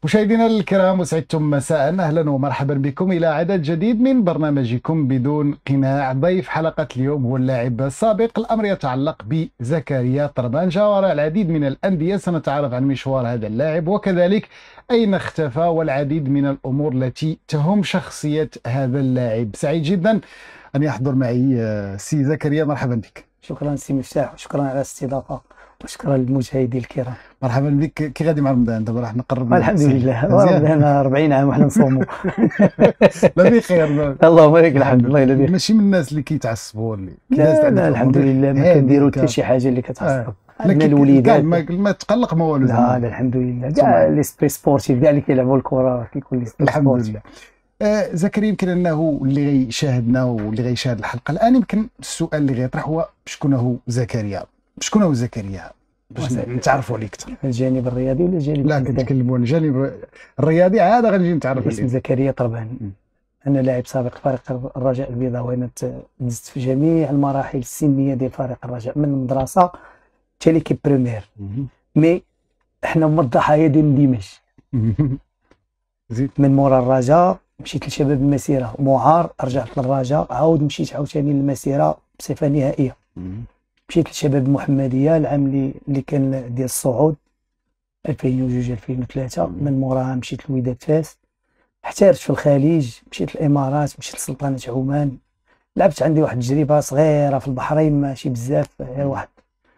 مشاهدينا الكرام، وسعدتم مساء. اهلا ومرحبا بكم الى عدد جديد من برنامجكم بدون قناع. ضيف حلقه اليوم هو اللاعب السابق. الامر يتعلق بزكريا طربانجه. وراء العديد من الانديه سنتعرف عن مشوار هذا اللاعب وكذلك اين اختفى والعديد من الامور التي تهم شخصيه هذا اللاعب. سعيد جدا ان يحضر معي سي زكريا. مرحبا بك. شكرا سي مفتاح، وشكرا على الاستضافه، وشكرا للمشاهدين الكرام. مرحبا بك. كي غادي مع رمضان؟ دابا راح نقرب. الحمد لله، رمضان 40 عام وحنا نصوموا. لا بخير. اللهم لك الحمد. الله يلا بك. ماشي من الناس اللي كيتعصبوا اللي لا الحمد لله، ما كنديروا حتى شي حاجه اللي كتعصب. عندنا الوليدات ما تقلق ما والو. لا الحمد لله، كاع لي سبري سبورتيف كاع اللي كيلعبوا الكره كيكون لي سبري الحمد لله. زكريا، يمكن انه اللي غيشاهدنا واللي غيشاهد الحلقه الان، يمكن السؤال اللي غيطرح هو شكون هو زكريا؟ شكون هو زكريا باش نتعرفوا عليه اكثر؟ الجانب الرياضي ولا الجانب لا كنتكلموا عن الجانب الرياضي عاد غنجي نتعرف عليه. اسم زكريا طربان. انا لاعب سابق فريق الرجاء البيضاوي. انا دزت في جميع المراحل السنيه ديال فريق الرجاء، من المدرسه حتى ليكيب بريمير. مي احنا هما الضحايا ديال اندماج. من مورا الرجاء مشيت لشباب المسيره معار، رجعت للرجاء، عاود مشيت عاوتاني للمسيره بصفه نهائيه. مشيت لشباب المحمديه العام اللي كان ديال الصعود 2002 2003. من موراها مشيت لوداد فاس، احترفت في الخليج، مشيت للامارات، مشيت لسلطنه عمان. لعبت عندي واحد التجربه صغيره في البحرين، ماشي بزاف، غير واحد.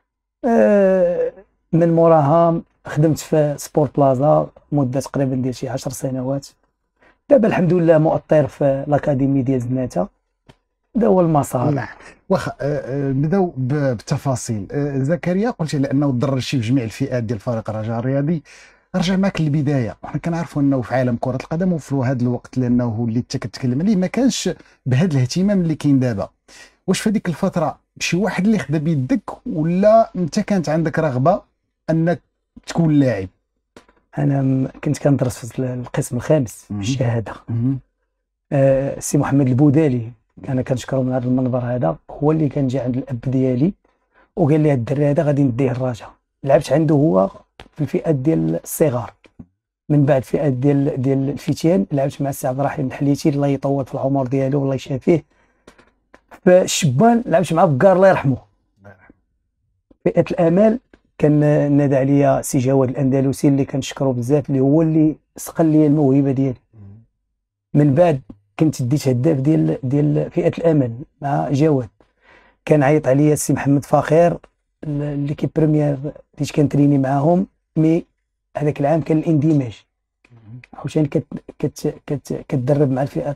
من موراها خدمت في سبورت بلازا مده تقريبا ديال شي 10 سنوات. دابا الحمد لله مؤطر في الاكاديمي ديال زناتة. هذا هو المسار. نعم. واخا نبداو بالتفاصيل. زكريا، قلت على انه درجتي في جميع الفئات ديال فريق الرجاء الرياضي. رجع معك للبدايه، وحنا كنعرفوا انه في عالم كره القدم وفي هذا الوقت لانه اللي انت كتكلم عليه ما كانش بهذا الاهتمام اللي كاين دابا. واش في هذيك الفتره شي واحد اللي خدا بيدك، ولا انت كانت عندك رغبه انك تكون لاعب؟ انا كنت كندرس في القسم الخامس في الشهاده. السي محمد البودالي، انا كنشكره من هذا المنبر هذا، هو اللي كان جا عند الاب ديالي وقال لي هذا الدري هذا غادي نديه الرجاء. لعبت عنده هو في الفئات ديال الصغار. من بعد فئات ديال الفتيان لعبت مع السي عبد الرحيم الحليتي، الله يطول في العمر ديالو والله يشافيه. في الشبان لعبت مع بكار الله يرحمه. فئه الامال كان نادى عليا سي جواد الاندلسي اللي كنشكره بزاف، اللي هو اللي سقل لي الموهبه ديالي. من بعد كنت ديت هداف ديال فئه الامل مع جواد. كان عيط عليا السي محمد فخير اللي كي بريمير اللي كنتريني معاهم. مي هذاك العام كان الاندماج، عاوتاني كتدرب مع الفئه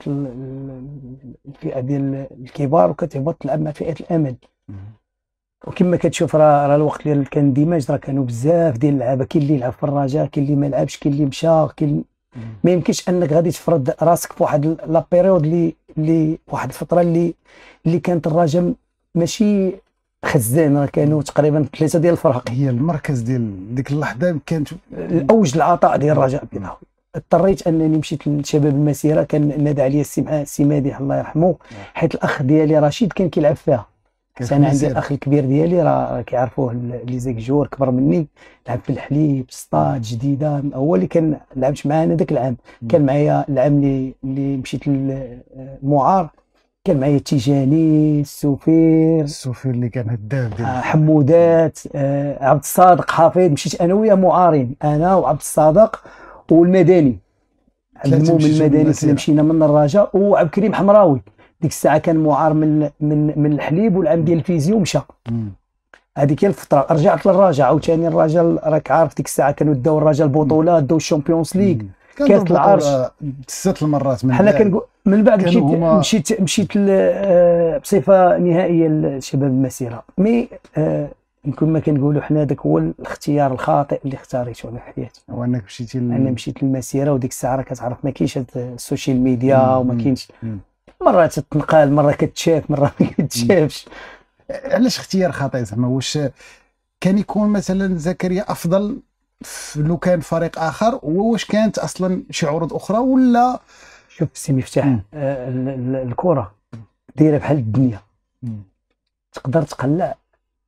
ديال الكبار وكتهبط تلعب مع فئه الامل. وكما كتشوف راه الوقت ديال كان اندماج، راه كانوا بزاف ديال اللعابه، كاين اللي يلعب في الرجاء، كاين اللي ما لعبش، كاين اللي مشى، كاين ما يمكنش انك غادي تفرض راسك في واحد لا بيريود اللي واحد الفتره اللي كانت الرجاء ماشي خزان. راه كانوا تقريبا 3 ديال الفرق. هي المركز ديال ديك اللحظه كانت الاوج العطاء ديال الرجاء البيضاوي. اضطريت انني مشيت لشباب المسيره. كان نادى عليا السي مادح الله يرحمه، حيت الاخ ديالي رشيد كان كيلعب فيها. انا عندي الاخ الكبير ديالي راه كيعرفوه لي زيكجور كبر مني، لعب في الحليب سطاد جديده، هو اللي كان لعبت معانا ذاك العام. كان معايا العام اللي مشيت للمعار، كان معايا التيجاني، السفير اللي كان هداف ديال حمودات، عبد الصادق حفيظ. مشيت انا ويا معارين، انا وعبد الصادق والمدني عبد المؤمن المدني. كنا مشينا من الرجاء، وعبد الكريم حمراوي. ديك الساعه كان معار من الحليب، والعام ديال الفيزيو مشى. هذيك هي الفتره. رجعت للرجاء عاوتاني. الرجاء راك عارف ديك الساعه كانوا داو الرجاء البطولات، داو الشامبيونز ليغ، كاس العرش 6 المرات. حنا كنقول من بعد مشيت بصفه نهائيه لشباب المسيره. مي يمكن ما كنقولوا حنا داك هو الاختيار الخاطئ اللي اختاريته انا في حياتي، هو انك مشيتي انا مشيت للمسيره. وديك الساعه راك كتعرف ما كاينش السوشيال ميديا، وما كاينش مره تتنقال، مره كتشاف، مره ما كتشافش. علاش اختيار خاطئ زعما؟ واش كان يكون مثلا زكريا افضل لو كان فريق اخر؟ واش كانت اصلا شي عروض اخرى ولا؟ شوف سي مفتاح، الكره دايره بحال الدنيا. تقدر تقلع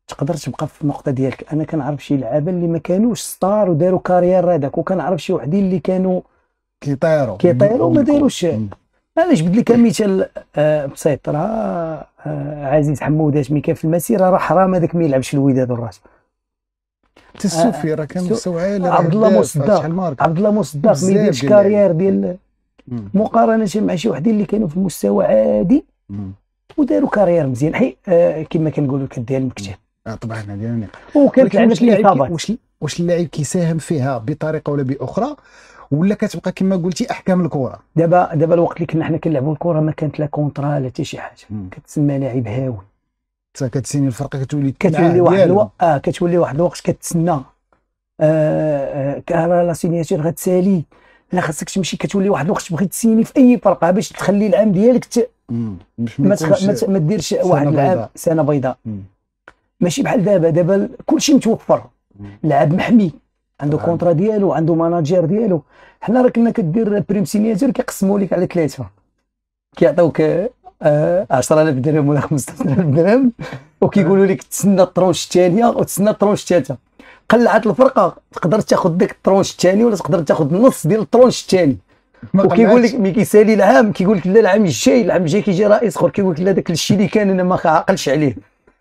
تقدر تبقى في النقطه ديالك. انا كنعرف شي لعابه اللي ما كانوش ستار وداروا كارير هذاك، وكنعرف شي وحدين اللي كانوا كيطيروا وما داروش. انا جبت لك مثال بسيط، راه عزيز حمودات ملي كان في المسيره راه حرام هذاك ما يلعبش الوداد والراس. السوفي راه كان مستوى عالي. عبد الله مصداق ما يديرش كارير ديال مقارنه مع شي وحدين اللي كانوا في المستوى عادي وداروا كارير مزيان، حي كما كنقولوا كدير المكتب. طبعا هذه وكانت لعبه الاصابات. واش اللاعب كيساهم فيها بطريقه ولا باخرى، ولا كتبقى كما قلتي احكام الكره؟ دابا الوقت اللي كنا حنا كنلعبوا الكره ما كانت لا كونترا لا حتى شي حاجه، كتسمى لاعب هاوي. كتسيني الفرقه كتولي كتولي واحد الوقت كتسنى لا سينياتور غتسالي، لا خاصك تمشي، كتولي واحد الوقت تبغي تسيني في اي فرقه باش تخلي العام ديالك ما ديرش واحد العام سنه بيضاء. ماشي بحال دابا كلشي متوفر، لاعب محمي عنده كونترا ديالو، عنده ماناجير ديالو. حنا راه كنا كدير بريم سينياتور كيقسموا لك على 3، كيعطيوك 10000 درهم ولا 15000 درهم، وكيقولوا لك تسنى الطرونش الثانيه وتسنى الطرونش الثالثه. قلعت الفرقه تقدر تاخذ ديك الطرونش الثاني ولا تقدر تاخذ النص ديال الطرونش الثاني. وكيقول لك ملي كيسالي العام كيقول لك لا العام الجاي كيجي رئيس اخر كيقول لك لا داك الشيء اللي كان انا ما عاقلش عليه.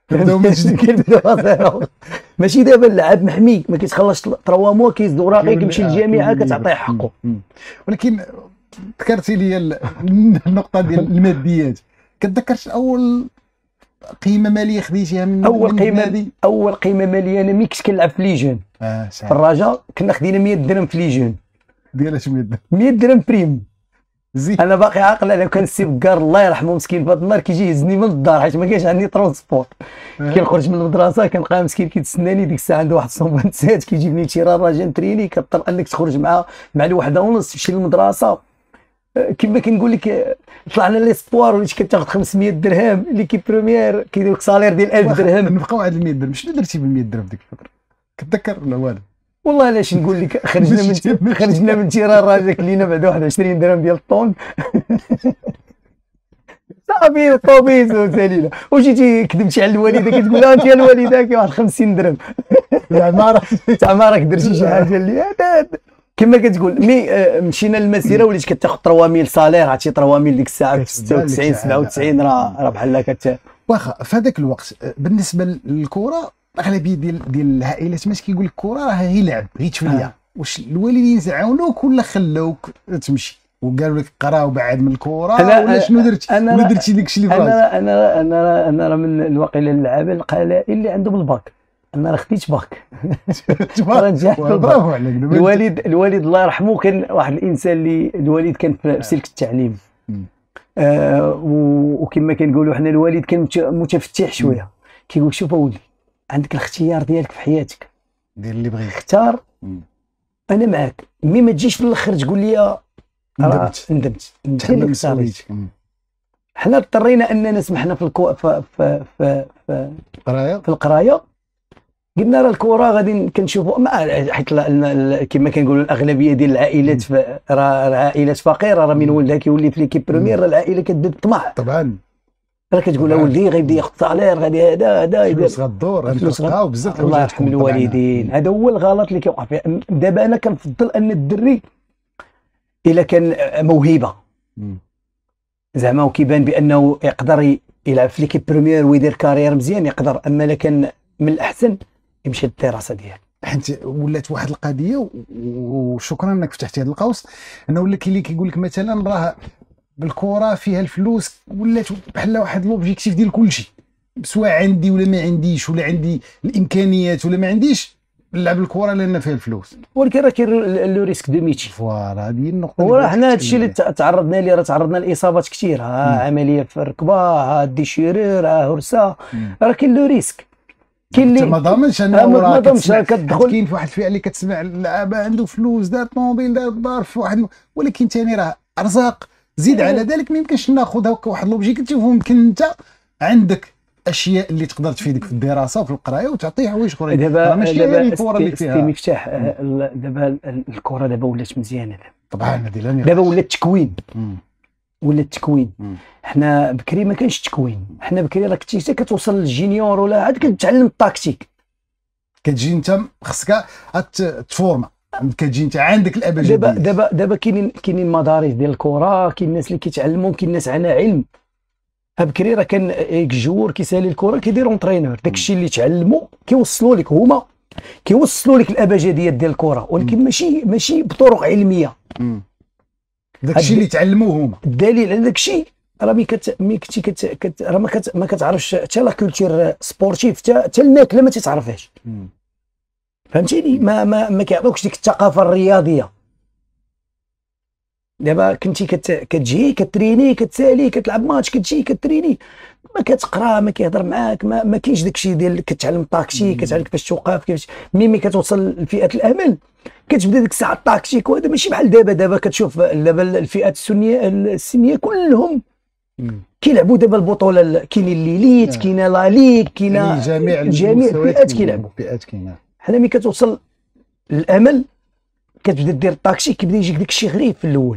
ماشي دابا اللاعب محمي ما كيتخلصش 3 موا كيزد وراقي كيمشي للجامعه كتعطيه حقه. ولكن ذكرتي لي النقطه ديال الماديات، كتذكرش اول قيمه ماليه خديتيها من اول قيمه ماليه انا ملي كنت كنلعب في ليجون في الرجاء كنا خدينا 100 درهم في ليجون. ديال اش 100 درهم؟ 100 درهم بريم. زين انا باقي عاقل على كان السي بكار الله يرحمه مسكين في هذا النهار كيجي يهزني من الدار حيت ما كاينش عندي ترونسبور. كنخرج من المدرسه كنلقاه مسكين كيتسناني، ديك الساعه عنده واحد الصومبانسات كيجيبني تيران راجل تريني، كضطر انك تخرج مع الوحده ونص تمشي للمدرسه. كما كنقول لك طلعنا لي سبوار وليت كتاخذ 500 درهم، ليكيب بروميير كيديروك صالير ديال 1000 درهم. نبقاو على 100 درهم. شنو درتي بال 100 درهم ديك الفتره؟ كتذكر ولا والو؟ والله علاش نقول لك خرجنا من تيران راجل لينا بعد 21 درهم ديال الطون. صافي الطوبيس وسالينا، وجيتي كذبتي على الوالده كتقول لها انت يا الوالده كي واحد 50 درهم. زعما راك درتي شي حاجه اللي كما كتقول. مي مشينا للمسيره وليت كتاخذ 3000 صالير، عرفتي 3000 ديك الساعه في 96 97 راه بحال هكا. واخا في هذاك الوقت بالنسبه للكره اغلبيه ديال العائلات ماشي كيقول لك الكره راه هي لعب غير تفليه. واش الوالدين زعاونوك ولا خلوك تمشي وقالوا لك قراو بعد من الكره ولا شنو درتي؟ ولا درتي داك الشيء اللي بغيتي؟ انا راه من الواقيلا اللعابه القلائل اللي عندهم الباك. انا راه خديت باك. برافو عليك. الوالد الله يرحمه كان واحد الانسان اللي الوالد كان في سلك التعليم، وكما كنقولوا حنا الوالد كان متفتح شويه. كيقول شوف اولي عندك الاختيار ديالك في حياتك، دير اللي بغيتي، اختار انا معاك، مي ما تجيش في الاخر تقول لي ندمت. حنا اضطرينا اننا سمحنا في القرايه. قلنا راه الكره غادي كنشوفوا حيت كما كنقولوا الاغلبيه ديال العائلات راه عائلات فقيره، راه من ولدها كيولي في ليكيب بريمير راه العائله كتبدا بالطمع. طبعا راه كتقول ولدي غيبدا ياخذ صالير غادي هذا فلوس غدور غنتلقاو بزاف. الله يرحم الوالدين، هذا هو الغلط اللي كيوقع فيه. دابا انا كنفضل ان الدري الا كان موهبه زعما وكيبان بانه يقدر يلعب في ليكيب بريمير ويدير كارير مزيان يقدر، اما لكن من الاحسن يمشي للدراسه ديالو. حيت ولات واحد القضيه، وشكرا انك فتحتي هذا القوس، انه ولا كاين اللي كيقول لك مثلا راه بالكره فيها الفلوس، ولات بحال واحد لوبجيكتيف ديال كلشي، سواء عندي ولا ما عنديش، ولا عندي الامكانيات ولا ما عنديش، نلعب الكره لان فيها الفلوس. ولكن راه كاين لو ريسك دو ميتشي. فوالا هذه النقطه. وراه حنا هذا الشيء اللي تعرضنا ليه، راه تعرضنا لاصابات كثير، عمليه في الركبه، ديشيرور، هرسه، راه كاين لو ريسك. كاين اللي ما ضامنش انه ما ضامنش كتدخل. كاين في واحد الفئه اللي كتسمع اللعابه عنده فلوس، دار طوموبيل، دار دار في واحد، ولكن ثاني راه ارزاق. زيد على ذلك ما يمكنش ناخذ هكا واحد لوبجيكتيف، ويمكن انت عندك اشياء اللي تقدر تفيدك في الدراسه وفي القرايه وتعطيه حوايج اخرين. دابا الكره اللي فيها مفتاح. دابا الكره دابا ولات مزيانه. طبعا هذه دابا ولات التكوين. حنا حنا بكري ما كانش التكوين، حنا بكري راه كنتي حتى كتوصل للجينيور ولا عاد كتعلم التاكتيك. كتجي انت خصك تفورما، كتجي انت عندك الابجديه. دابا كاينين مدارس ديال الكره، كاين الناس اللي كيتعلموا، كاين الناس على علم. بكري راه كان الجور كيسالي الكره كيدير اونترينور، داكشي اللي تعلموا كيوصلوا لك، هما كيوصلوا لك الابجديات ديال الكره، ولكن ماشي بطرق علميه. داكشي اللي تعلموه هما. الدليل على داكشي راه ملي كنتي راه ما كتعرفش حتى لا كولتور سبورتيف، حتى الماكله ما تتعرفهاش. فهمتيني؟ ما كيعطوكش ديك الثقافه الرياضيه. دابا كنتي كتجي كتريني، كتسالي، كتلعب ماتش، كتجي كتريني، ما كتقرا، ما كيهضر معاك، ما كاينش داكشي ديال كتعلم التاكتيك، كتعلم كيفاش توقف، كيفاش ملي كتوصل لفئه الامل كتبدا ديك الساعه التاكتيك. وهذا ماشي بحال دابا كتشوف دابا الفئات السنيه كلهم كيلعبوا دابا البطوله، كاين الليليت، كاين لا ليغ، كاين جميع الفئات كيلعبوا. حنا ملي كتوصل للامل كتبدا دير التاكسي، كيبدا يجيك داك الشيء غريب في الاول.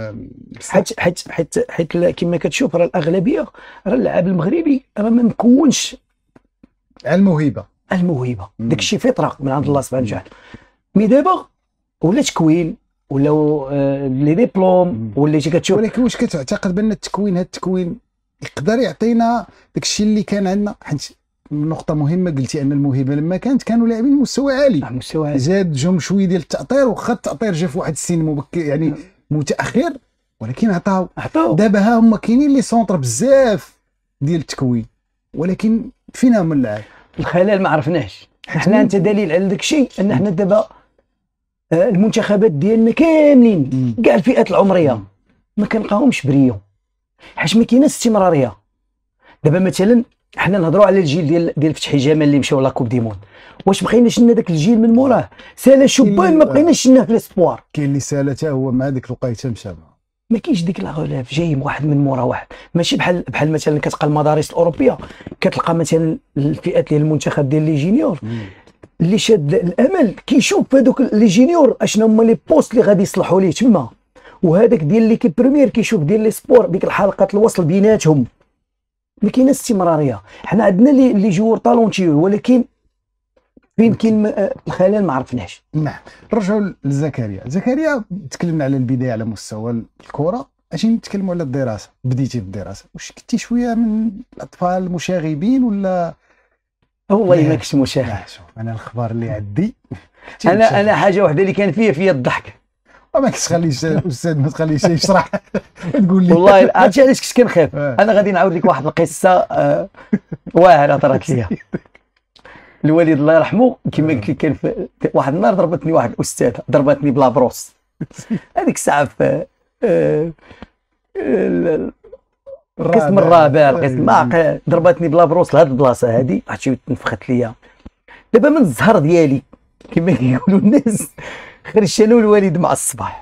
حيت كما كتشوف راه الاغلبيه، راه اللاعب المغربي راه ما مكونش الموهبه داك الشيء فطره من عند الله سبحانه وتعالى. مي دابا ولا تكوين ولا لي ديبلوم وليتي كتشوف. ولكن واش كتعتقد بان هذا التكوين يقدر يعطينا داك الشيء اللي كان عندنا؟ حيت نقطة مهمة قلتي أن الموهبة لما كانوا لاعبين مستوى عالي، زاد جم شوية ديال التأطير، واخا التأطير جا في واحد السن مبكر يعني متأخر، ولكن عطاو. دابا ها هما كاينين لي سونتر بزاف ديال التكوين، ولكن فين هما اللاعب؟ الخلل ما عرفناش. حنا انت دليل على داك الشيء ان حنا دابا المنتخبات ديالنا كاملين كاع الفئات العمرية ما كنلقاهمش بريون، حيت ما كايناش استمرارية. دابا مثلا حنا نهضروا على الجيل ديال فتحي جمال اللي مشاو لا كوب دي موند، واش بقينا لنا داك الجيل من موراه؟ سالا شوبان ما بقيناش لنا في ليسبوار. كاين اللي سالا حتى هو مع ديك الوقيته مشى، ما كاينش ديك لاغولاف جاي واحد من مورا واحد. ماشي بحال مثلا كتلقى المدارس الاوروبيه، كتلقى مثلا الفئات ديال المنتخب ديال لي جينيور اللي شاد الامل كيشوف هذوك لي جينيور اشنو هما لي بوست اللي غادي يصلحوا ليه تما، وهذاك ديال ليكيب بريمير كيشوف ديال لي سبور ديك الحلقات الوصل بيناتهم. ما كايناش استمراريه. حنا عندنا لي جوور طالونتيو، ولكن فين كاين الخلل ما عرفناش. نعم. نرجعوا لزكريا تكلمنا على البدايه على مستوى الكره، اجي نتكلموا على الدراسه. بديتي بالدراسه، واش كنتي شويه من الاطفال المشاغبين ولا؟ والله ما كنتش مشاغب. شوف انا الاخبار اللي عندي انا حاجه واحده اللي كان فيا الضحك. ما كتخليش الاستاذ ما تخليش يشرح تقول لي. والله عرفتي علاش كنت كنخاف؟ انا غادي نعاود لك واحد القصه واعره طرات ليا. الوالد الله يرحمه كما كان واحد النهار ضربتني واحد الاستاذه، ضربتني بلا بروس هذيك الساعه في القسم الرابع، القسم ما ضربتني بلا بروس لهاد البلاصه هذه، عرفتي تنفخت ليا. دابا من الزهر ديالي كما كيقولوا الناس خرجت انا والوالد مع الصباح.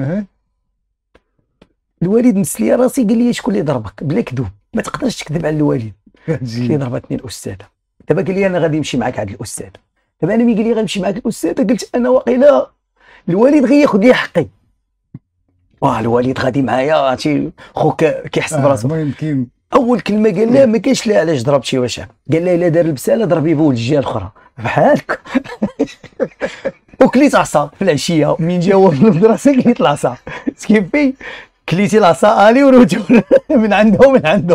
الوالد نس لي راسي قال لي شكون اللي ضربك؟ بلا كذوب، ما تقدرش تكذب على الوالد. اللي ضربتني الاستاذه. دابا قال لي انا غادي نمشي معك عند الاستاذ. دابا انا ملي قال لي غنمشي معك الاستاذ قلت انا واقيلا الوالد غياخذ لي حقي. الوالد غادي معايا، عرفتي خوك كيحس براسو. المهم كاين اول كلمه قال لها ما كاينش لا علاش ضربتي واش قال لها الا دار البساله ضربي بولد الجهه الاخرى بحالك. وكليت عصا في العشيه من جاوا من المدرسه، كليت العصا سكيبي، كليتي العصا الي وروتو من عنده ومن عنده.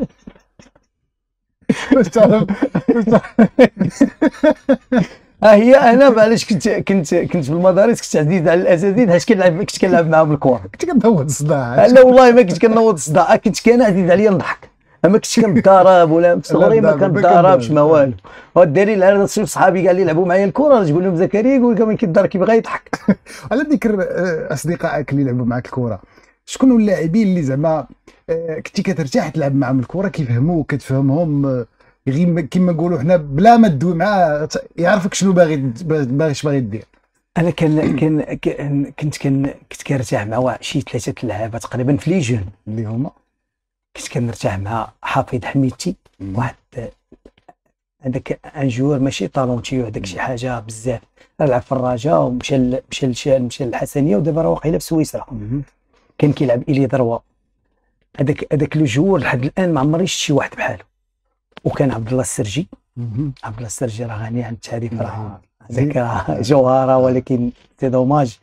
هي انا معليش كنت في المدارس، كنت عزيز على الاساتذه حيت كنت كنلعب معاهم الكره، كنت كنضوض الصداع. لا والله ما كنت كنوض الصداع، كنت كان عزيز عليا نضحك، ما كنتش كنضارب ولا في صغري ما كنضاربش ما والو. والدليل على شوف صحابي كاع اللي يلعبوا معايا الكره تقول لهم زكريا يقول لك ما كيضرب كيبغى يضحك. على ذكر اصدقائك اللي يلعبوا معاك الكره، شكون اللاعبين اللي زعما كنتي كترتاح تلعب معاهم الكره، كيفهموك كتفهمهم غير كما نقولوا حنا بلا ما تدوي معاه يعرفك شنو باغي دير؟ انا كنت كنرتاح مع شي 3 لعابه تقريبا في ليجون اللي هما كنت كنرتاح مع حفيظ حميدتي، واحد هذاك ان جوور ماشي طالونتيو، هذاك شي حاجه بزاف، لعب في الرجاء ومشى للحسنيه ودابا راه واقيلا في سويسرا. كان كيلعب الي ذروه هذاك لو جوور لحد الان ما عمري شفت شي واحد بحاله. وكان عبد الله السرجي. عبد الله السرجي راه غني عن التعريف، راه هذاك راه جوهره، ولكن سي دوماج.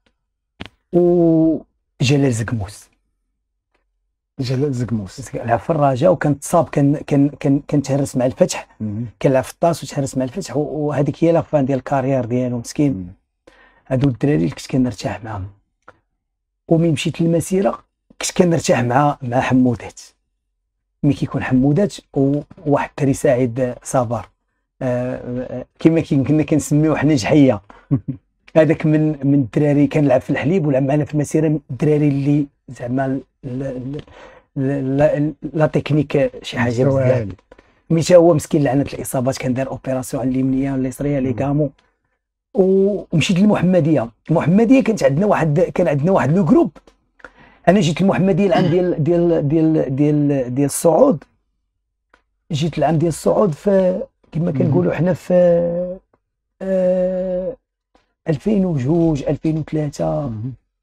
وجلال زكموس. جلال زكموس لعب في الرجاء وكان تصاب، كان تهرس مع الفتح، كان لعب في الطاس وتهرس مع الفتح، وهذيك هي لافان ديال الكارير ديالو مسكين. هادو الدراري اللي كنت كنرتاح معاهم. ومن مشيت للمسيره كنت كنرتاح مع حمودات. ملي كيكون حمودات وواحد الدري سعيد صابر، كما كنا كنسميوه حنا جحيه. هذاك من الدراري كان لعب في الحليب ولعب معنا في المسيره، الدراري اللي زعما لا تكنيك شي حاجه بزاف. مشى هو مسكين لعنه الاصابات، كان دار اوبيراسيون على اليمنيه واليسريه لي كامو. ومشيت للمحمديه. المحمديه كان عندنا واحد لو جروب. انا جيت المحمديه العام ديال الصعود. جيت العام ديال الصعود في كما كنقولوا حنا في 2002 2003.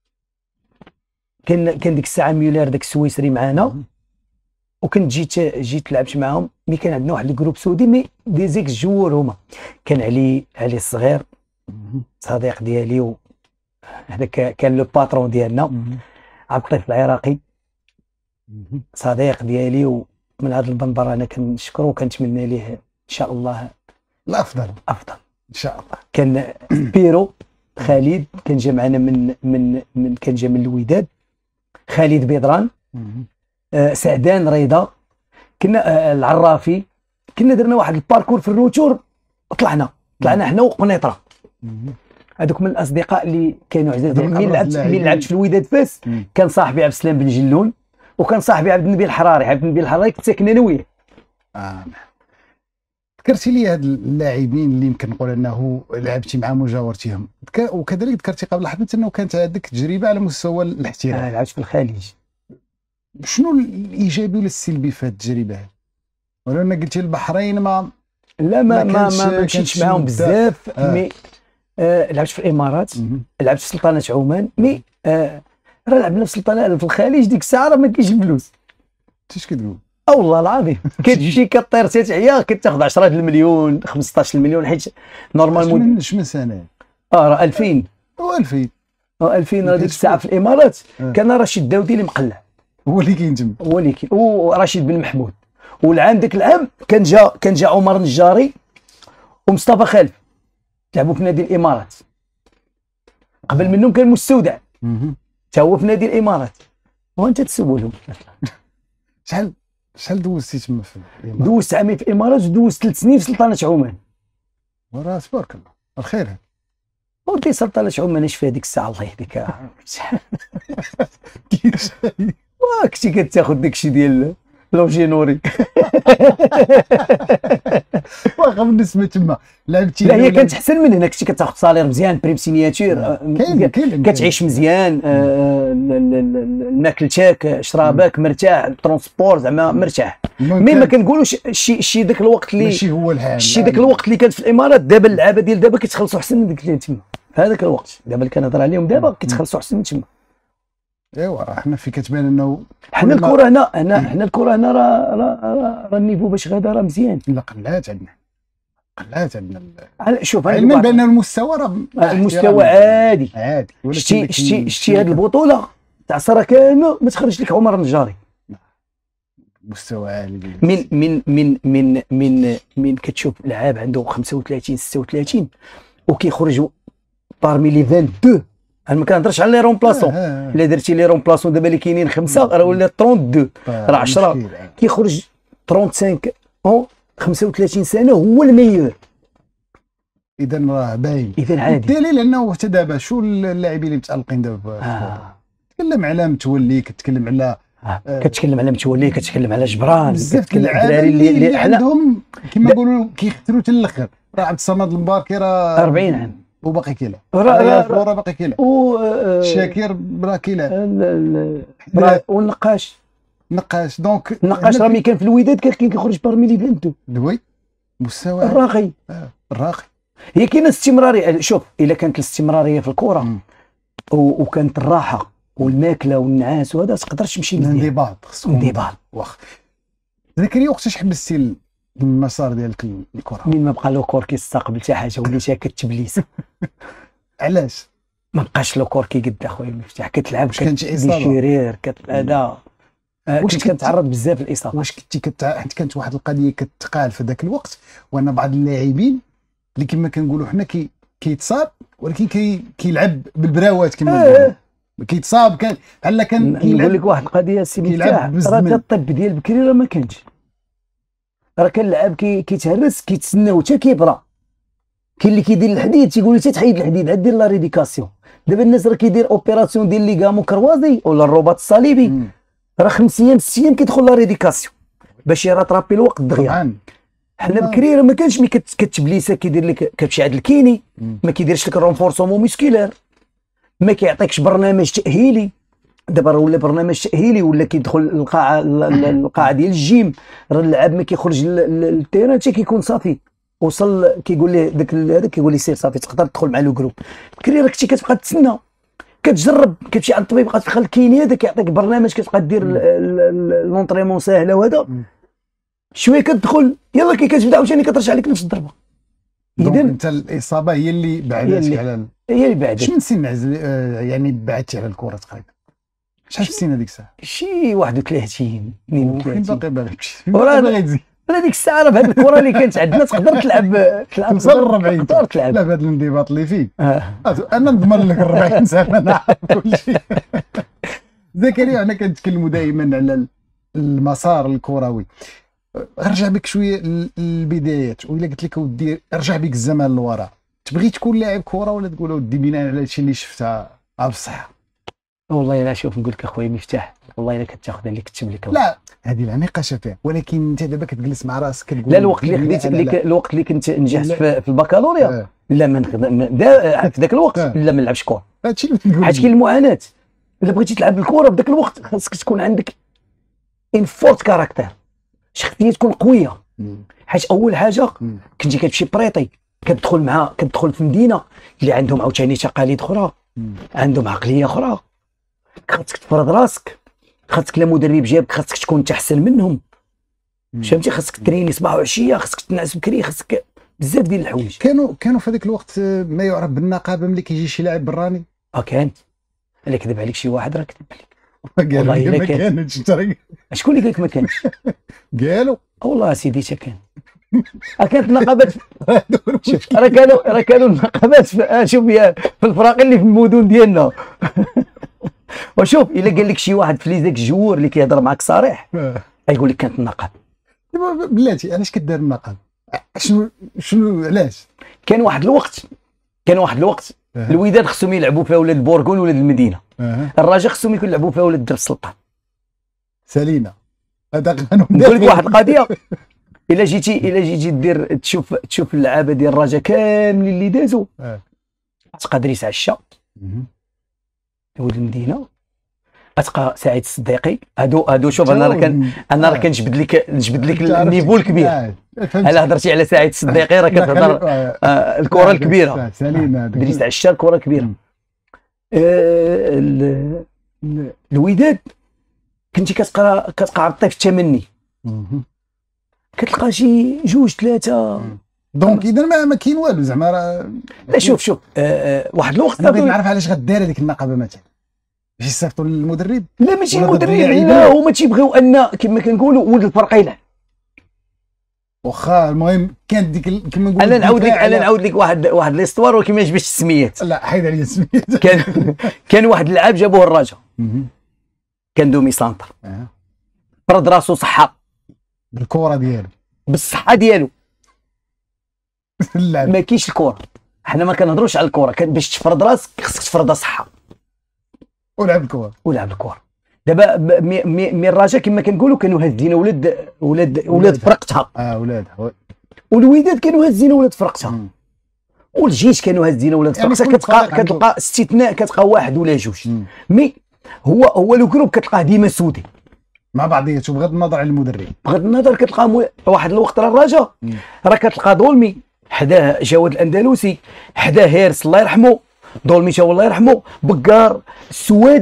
كان ديك الساعه ميولير داك السويسري معانا، وكنت جيت لعبت معاهم. مي كان عندنا واحد الجروب سعودي، مي دي زيك جوور هما. كان علي الصغير صديق ديالي، هذاك كان لو باترون ديالنا. عبد اللطيف العراقي صديق ديالي، ومن هذا المنبر انا كنشكره وكنتمنى ليه ان شاء الله الافضل ان شاء الله. كان بيرو خالد كان جا معنا من كان جا من الوداد. خالد بيضران، سعدان رضا، كنا العرافي. كنا درنا واحد الباركور في الروتور، طلعنا حنا وقنيطره. هذوك من الاصدقاء اللي كانوا عزاز. مين لعبت في الوداد فاس، كان صاحبي عبد السلام بن جلون، وكان صاحبي عبد النبي الحراري. كنت ساكن انا وياه. ذكرتي لي هاد اللاعبين اللي يمكن نقول انه لعبتي معهم وجاورتيهم، وكذلك ذكرتي قبل لحظه انه كانت عندك تجربه على مستوى الاحتراف. لعبت في الخليج. شنو الايجابي ولا السلبي في هذه التجربه هذه؟ ولا انا قلتي البحرين ما مشيتش معاهم بزاف. مي لعبت في الامارات، لعبت في سلطنه عمان. مي راه لعبنا في سلطنه في الخليج ديك الساعه راه ما كاينش فلوس. اش كتقول؟ والله العظيم كتمشي كطير تعيا كتاخذ 10 المليون 15 المليون، حيت نورمالمون شمن سنه؟ راه 2000 راه ديك الساعه في الامارات. كان رشيد الداودي اللي مقلع، هو اللي كاين تما، هو اللي كاين، ورشيد بن محمود. والعام داك العام كان جا عمر النجاري ومصطفى خالد لعبوا في نادي الامارات. قبل منهم كان مستودع تا هو في نادي الامارات. وانت تسولهم شحال دوزتي تما في الامارات؟ دوزت عامين في الامارات، ودوزت 3 سنين في سلطنه عمان. وراه تبارك الله الخير. ودي سلطنه عمان اش فيها ديك الساعه الله يهديك. كنتي كتاخذ داكشي ديال لونجينوري. واخا بالنسبه تما لعبتي. لا هي كانت احسن من هنا، كنتي كتاخذ صالير مزيان، بريم سينياتور، كتعيش مزيان، ماكلتك شرابك مرتاح، ترونسبور زعما مرتاح. مي ما كنقولوش شي ذاك الوقت اللي ماشي هو الحال، شي ذاك الوقت اللي كانت في الامارات. دابا اللعابه ديال دابا كيتخلصوا احسن من ديك اللي تما في هذاك الوقت. دابا اللي كنهضر عليهم دابا كيتخلصوا احسن من تما. ايوا راه حنا في كتبان انه حنا الكره هنا حنا الكره هنا راه النيفو باش غادا راه مزيان. لا قلات عندنا شوف علما بان المستوى راه المستوى عادي. شتي هذه البطوله تاع سراكان ما تخرج لك عمر النجاري. مستوى عالي. من كتشوف لاعب عنده 35 36 وكيخرج بارمي لي 22. انا ما كنهضرش على لي رومبلاسون. الا درتي لي رومبلاسون دابا اللي كاينين 5 راه ولا 32 راه 10 كيخرج 35 35 سنه هو الميور. اذا راه باين. اذا عادي. الدليل انه حتى دابا شو اللاعبين اللي متالقين دابا. تكلم على متولي، كتكلم على كتكلم على متولي، كتكلم على جبران، بزاف الدراري اللي عندهم كما نقولوا كيختلوا حتى الاخر. راه عبد الصمد المباركي راه 40 عام وباقي كيلعب. راه باقي كيلعب. شاكير راه كيلعب. والنقاش دونك النقاش راه ملي كان في الوداد كان كيخرج بارمي لي 22. وي مستوى الراقي. هي كاينه استمراريه. شوف الا كانت الاستمراريه في الكره وكانت الراحه والماكله والنعاس وهذا تقدر تمشي مزيان. الانضباط خصكم انضباط. واخا زكريا، وقتاش حبستي المسار ديالك الكره؟ من ما بقى لو كور كيستقبل حتى حاجه وليتها كتبليس. علاش؟ ما بقاش لو كور كيقد اخويا المفتاح، كتلعب كانت إصابة؟ كتشيرير هذا كنت كنتعرض بزاف للاصابه. واش كنتي حيت كانت واحد القضيه كتقال في ذاك الوقت، وان بعض اللاعبين اللي كما كنقولوا حنا كيتصاب ولكن كيلعب بالبراوات كما نقولوا، كيتصاب كان بحال كان نقول لك واحد القضيه سي مفتاح، راه الطب ديال بكري راه ما كانش، راه كان اللعاب كيتهرس كيتسناو حتى كيبرا. كاين اللي كيدير الحديد تيقول لي تحيد الحديد عاد دير لا ريديكاسيون. دابا الناس راه كيدير اوبيراسيون ديال ليغامون كروازي ولا الرباط الصليبي، راه 5 ايام 6 ايام كيدخل لا ريديكاسيون باش يراترابي الوقت دغيا. حنا بكري راه ما كانش ملي كتبليسه كيدير لك كتمشي عند الكيني، ما كيديرش لك الرونفورسمون ميسكولير، ما كيعطيكش برنامج تاهيلي. دابا راه ولا برنامج تاهيلي ولا كيدخل القاعه ديال الجيم، راه اللاعب ما كيخرج للتيران حتى كيكون صافي وصل، كيقول ليه داك هذاك كيقول لي سير صافي تقدر تدخل مع لو جروب. بكري راه كنتي كتبقى تسنى، كتجرب، كتمشي عند الطبيب كتدخل الكيني هذا كيعطيك برنامج كتبقى دير لونطريمون ساهله وهذا شويه كتدخل يلاه كتبدا عاوتاني كترجع لك نفس الضربه. اذا انت الاصابه هي اللي بعدتك على هي اللي بعدت. شنو سن يعني بعدتي على الكره تقريبا؟ شحال في السن هذيك الساعه؟ شي 31 32 باقي باغيكش باغي تزيد. لا ديك الساعه راه بهذه الكره اللي كانت عندنا تقدر تلعب توصل 40 تقدر تلعب. لا بهذا الانضباط اللي فيك انا نضمن لك 40 سنه نعرف كل شيء. زكريا انا كنتكلموا دائما على المسار الكروي، غنرجع بك شويه للبدايات، وإلا قلت لك ودي رجع بك الزمان للوراء، تبغي تكون لاعب كره ولا تقول ودي بناء على هادشي اللي شفتها بصح؟ والله الا شوف نقول لك اخويا مفتاح، والله الا كتاخذ اللي كتب لك. لا هذه لا نقاش فيها، ولكن انت دابا كتجلس مع راسك كتقول لا الوقت اللي خديت الوقت اللي كنت نجحت في البكالوريا لا ما في ذاك الوقت لا ما نلعبش كره. هادشي اللي تقول حيت كاين المعاناه. الا بغيتي تلعب الكره في ذاك الوقت خاصك تكون عندك ان فورت كاركتير، شخصيه تكون قويه. حيت اول حاجه كنتي كتمشي بريطي، كتدخل في مدينه اللي عندهم عاوتاني تقاليد اخرى، عندهم عقليه اخرى، خاصك تفرض راسك، خاصك لا مدرب جابك خاصك تكون تحسن منهم، فهمتي؟ خاصك تريني صباح وعشيه، خاصك تنعس بكري، خاصك بزاف ديال الحوايج. كانوا في هذاك الوقت ما يعرف بالنقابه ملي كيجي شي لاعب براني؟ كان. الا كذب عليك شي واحد راه كذب عليك. والله ما كانتش. شكون اللي قال لك ما كانش؟ قالوا والله سيدي حتى كان. كانت النقابات شوف راه كانوا النقابات شوف في الفراقي اللي في المدن ديالنا. وشوف الا قال لك شي واحد في ذاك الجوور اللي كيهضر معاك صريح يقول لك كانت النقاب. بلاتي علاش كدير النقاب؟ شنو علاش؟ كان واحد الوقت الوداد خصهم يلعبوا فيها ولاد بورغون ولاد المدينه، الرجاء خصهم يلعبوا فيها ولاد درب السلطان. سالينا هذا قانون. نقول لك واحد القضيه، الا جيتي دير تشوف اللعابه ديال الرجاء كاملين اللي دازوا تقدر يتعشى ولد المدينه، اتقى سعيد الصديقي، هادو شوف انا راه كنجبد لك النيفو الكبير. الا هضرتي على سعيد الصديقي راه كتهضر الكره الكبيره، سليمه دريس عشا الكره الكبيره. الوداد كنتي كتقرا الطيف الثمني، كتلقى شي 2 3. دونك اذا ما كاين والو زعما راه. لا شوف واحد الوقت بغيت نعرف علاش غدير هذيك النقابه مثلا، باش يصيفطوا للمدرب؟ لا ماشي المدرب، لا هما تيبغيو ان كما كنقولوا ولد الفرق يلعب. واخا المهم كانت ديك كما نقولوا. انا نعاود لك واحد ليستوار ولكن ما يجبش السميات. لا حيد عليا السميات. كان واحد اللاعب جابوه الرجاء، كان دومي سانتر، فرض راسو صحه بالكره ديالو، بالصحه ديالو. ما كاينش الكره، حنا ما كنهضروش على الكره، كان باش تفرض راسك خصك تفرضها صحه ولعب الكره. دابا مي الرجاء كما كنقولوا كانوا هازين ولاد فرقتها، ولادها، والوداد كانوا هازين ولاد فرقتها، والجيش كانوا هازين ولاد فرقتها. كتلقى استثناء، كتلقى واحد ولا 2 مي هو لو جروب كتلقاه ديما سودي مع بعضياته بغض النظر على المدرب. بغض النظر كتلقى واحد الوقت راه الرجاء راه كتلقى ظلمي حداه جواد الاندلسي، حداه هيرس الله يرحمه، ظلمي تا الله يرحمه، بكار السوادي،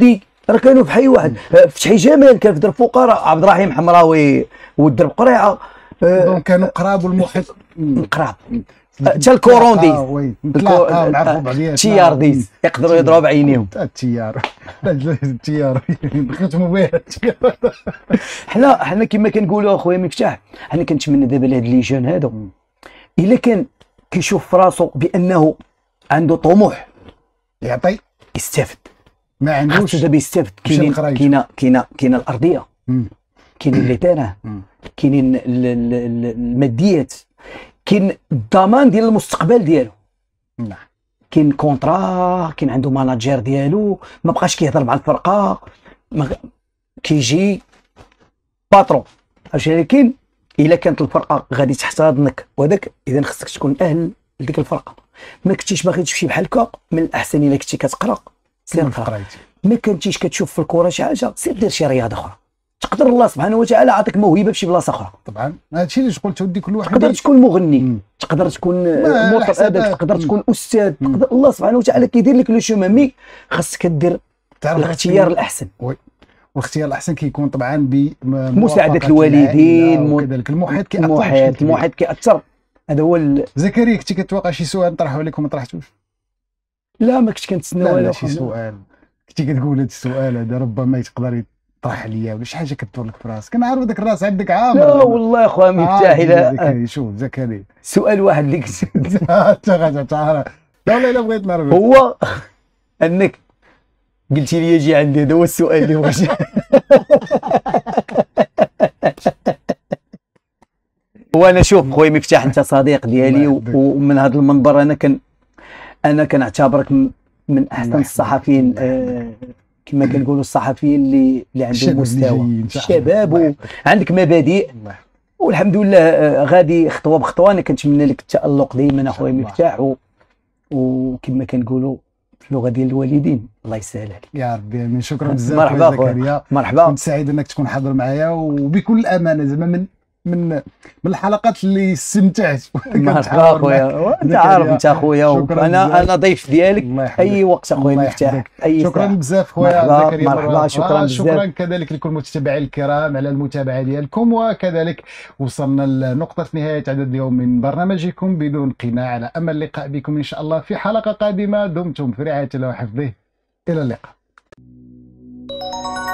راه كانوا في حي واحد، فتحي جمال كان في درب فقراء، عبد الرحيم حمراوي والدرب قريعه دونك كانوا قراب والمحيط قراب. حتى الكورونديز وي نتلاقاو نعرفوا بعضياتنا التيارديز يقدروا يضربوا بعينيهم. التيار التيار ختموا بها التيار. حنا كما كنقولوا اخويا مفتاح، حنا كنتمنى دابا لهاد لي جون هادو الا كان كيشوف في راسو بانه عنده طموح يعطي يستافد، ما عندوش خاصو دابا يستافد. كاينه الارضيه، كاينين اللي تانه، كاينين الماديات، كاين الضمان ديال المستقبل ديالو، نعم كاين كونطرا، كاين عنده ماناجير ديالو، ما بقاش كيهضر مع الفرقه، كيجي باترون. ولكن الا كانت الفرقه غادي تحتضنك وهذاك، اذا خصك تكون اهل لديك الفرقه. ما كنتيش باغي تمشي بحال هكا، من الاحسن الا كنتي كتقرا سير قرا، ما كنتيش كتشوف في الكره شي حاجه سير دير شي رياضه اخرى، تقدر الله سبحانه وتعالى عطاك موهبه في شي بلاصه اخرى. طبعا هادشي اللي قلت ودي كل واحد تقدر تكون مغني، تقدر تكون مطرب ادب، تقدر تكون استاذ، تقدر الله سبحانه وتعالى كيدير لك لو شومان، مي خاصك دير الاختيار الاحسن. والاختيار الاحسن كيكون طبعا بمساعده الوالدين وكذلك المحيط كيأثر. المحيط كيأثر. هذا هو زكريا كنتي كتوقع شي سؤال نطرحه عليكم ما طرحتوش؟ لا ما كنتش كنتسنى والو. شي سؤال كنتي كتقول هذا السؤال هذا ربما يقدر يطرح عليا ولا شي حاجه كدور لك في راسك؟ كنعرف داك الراس عندك عامر. لا والله اخويا مفتاح. لا شوف زكريا سؤال واحد اللي كنت لا والله الا بغيت نعرف هو انك قلتي لي جي عندي، هذا هو السؤال اللي بغيت. وانا شوف خويا مفتاح انت صديق ديالي، ومن هذا المنبر انا كنعتبرك من احسن الصحفيين، كما كنقولوا الصحفيين اللي عندهم مستوى، الشباب وعندك مبادئ، والحمد لله غادي خطوه بخطوه. انا كنتمنى لك التالق دائما اخويا مفتاح، وكما كنقولوا في اللغه ديال الوالدين الله يسهل عليك يا ربي. امين. شكرا بزاف مرحبا زكريا، مرحبا. كنت سعيد انك تكون حاضر معايا وبكل امانه، زعما من الحلقات اللي استمتعت. مرحبا اخويا، انت عارف انت اخويا، انا ضيف ديالك اي وقت اخويا مفتاح. شكرا بزاف خويا زكريا. مرحبا شكرا بزاف. شكرا كذلك لكل المتابعين الكرام على المتابعه ديالكم، وكذلك وصلنا لنقطه نهايه عدد اليوم من برنامجكم بدون قناع، على امل اللقاء بكم ان شاء الله في حلقه قادمه. دمتم في رعايه الله وحفظه، الى اللقاء.